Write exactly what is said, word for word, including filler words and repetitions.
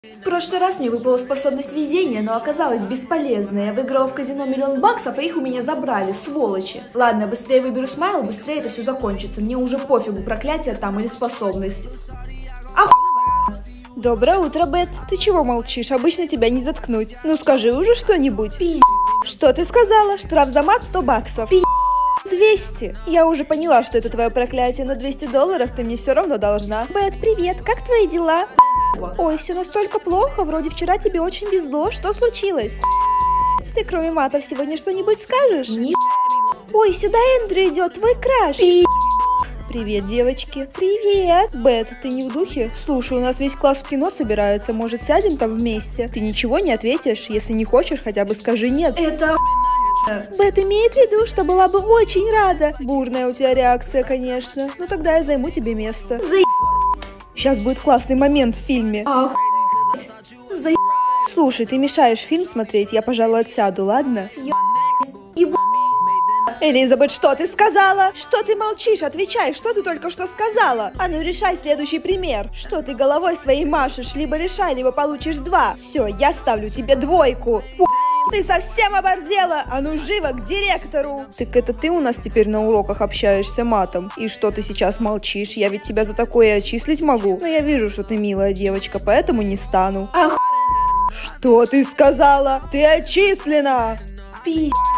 В прошлый раз мне выпала способность везения, но оказалась бесполезной. Я выиграла в казино миллион баксов, а их у меня забрали, сволочи. Ладно, быстрее выберу смайл, быстрее это все закончится. Мне уже пофигу, проклятие там или способность. Оху... Доброе утро, Бет. Ты чего молчишь? Обычно тебя не заткнуть. Ну скажи уже что-нибудь. Пи***. Что ты сказала? Штраф за мат сто баксов. Пи***. двести. Я уже поняла, что это твое проклятие, но двести долларов ты мне все равно должна. Бет, привет. Как твои дела? Ой, все настолько плохо. Вроде вчера тебе очень везло. Что случилось? Ты кроме матов сегодня что-нибудь скажешь? Ни... Ой, сюда Эндрю идет, твой краш. Пи***. Привет, девочки. Привет. Бет, ты не в духе? Слушай, у нас весь класс в кино собирается. Может, сядем там вместе? Ты ничего не ответишь? Если не хочешь, хотя бы скажи нет. Это... Бет имеет в виду, что была бы очень рада. Бурная у тебя реакция, конечно. Ну тогда я займу тебе место. За... Сейчас будет классный момент в фильме. Ах... За... Слушай, ты мешаешь фильм смотреть, я, пожалуй, отсяду, ладно? Еб... Элизабет, что ты сказала? Что ты молчишь? Отвечай, что ты только что сказала? А ну решай следующий пример. Что ты головой своей машешь? Либо решай, либо получишь два. Все, я ставлю тебе двойку. Ты совсем оборзела! А ну живо к директору! Так это ты у нас теперь на уроках общаешься матом? И что ты сейчас молчишь? Я ведь тебя за такое отчислить могу. Но я вижу, что ты милая девочка, поэтому не стану. Ах... Что ты сказала? Ты отчислена! Пи***.